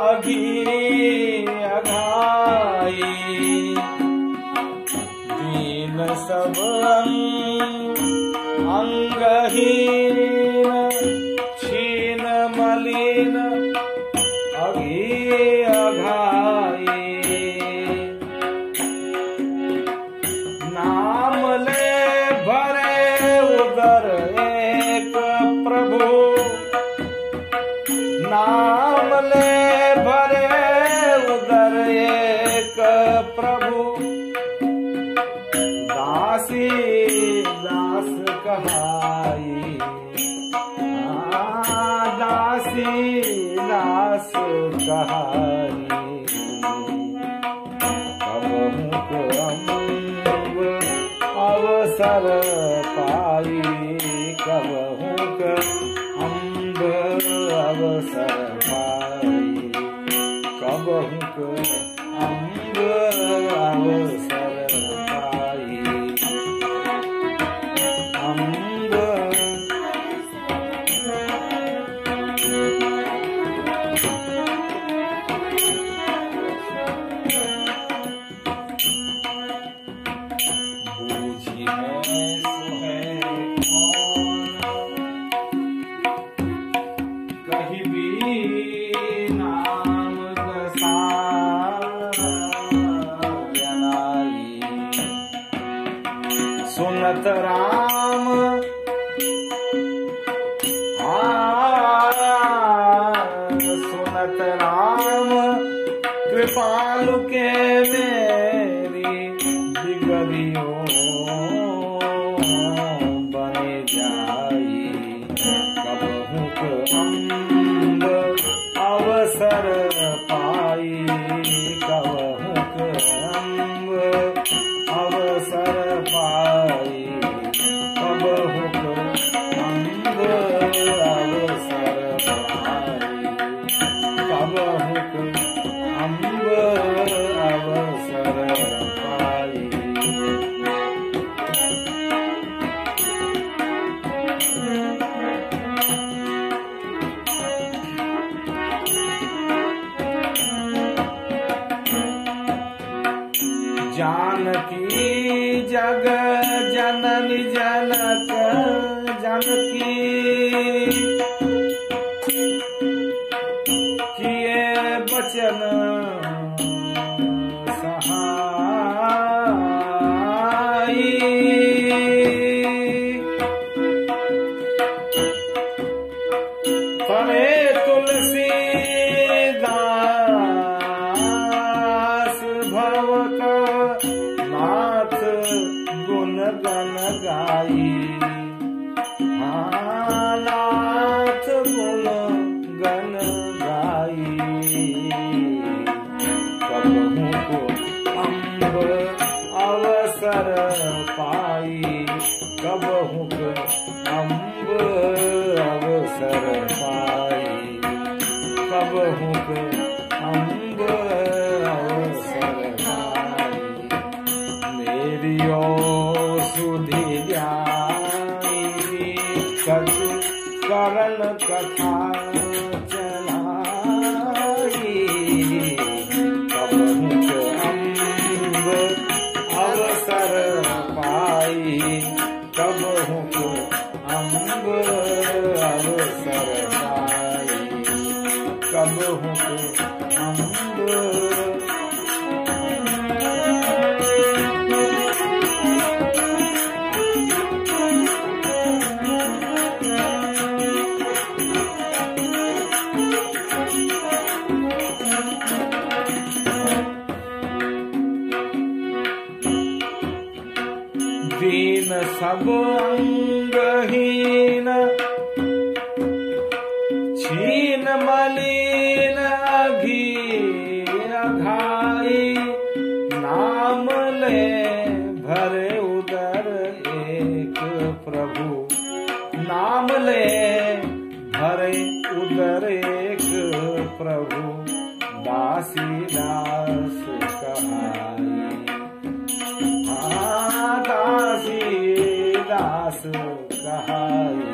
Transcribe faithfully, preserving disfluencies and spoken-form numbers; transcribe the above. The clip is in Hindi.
अघी अघाई दीन सब अंगहीन छीन मलिन अघी अघाई नाम ले भरे उदर एक प्रभु नाम ले भरे उदर एक प्रभु दासी दास कहाई दासी दास कहाई अवसर पाई कबहू अम्ब अवसर पाई कबहू अम्ब अवसर पाई अम्ब बूझी है सो है कौन कहीं भी नाम सुनत राम सुनत राम कृपालु के मेरी बिगड़ियो बने जाई कबहू अम्ब अवसर पाई कबहू अम्ब अवसर पाई कबहू अम्ब अवसर पाई कबहू अम्ब अवसर पाई जानकी जग जननी जनक जनकी किए बचन सहाई तरे तुलसी नाथ गुण गण गाई नाथ गुण गण गाई कबहू को अम्ब अवसर पाई कबहू को अम्ब अवसर पाई कबहू को अम्ब अवसर मेरियो सुधि ज्ञानी कछु करण कथा चलाई कबहू अम्ब अवसर पाई कबहू अम्ब अवसर पाई कबहू अम्ब दीन सब अंगहीन छीन मलिन अघी अघाई नाम ले भरे उदर एक प्रभु नाम ले भरे उदर एक प्रभु दासी दास कहाई दासी दास कहाई